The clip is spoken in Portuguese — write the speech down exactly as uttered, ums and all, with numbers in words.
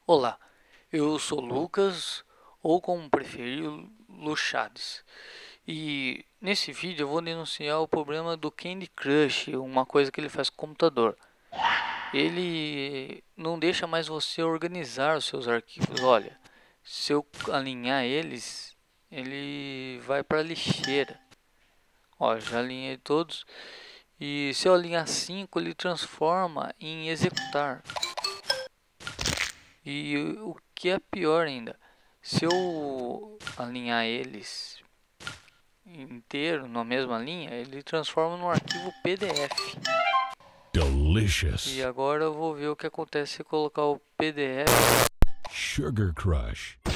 Olá, eu sou Lucas, ou como preferir, Luchades. E nesse vídeo eu vou denunciar o problema do Candy Crush, uma coisa que ele faz com o computador. Ele não deixa mais você organizar os seus arquivos. Olha, se eu alinhar eles, ele vai para a lixeira. Ó, já alinhei todos. E se eu alinhar cinco, ele transforma em executar. E o que é pior ainda, se eu alinhar eles inteiro na mesma linha, ele transforma num arquivo P D F. Delicious. E agora eu vou ver o que acontece se colocar o P D F. Sugar Crush.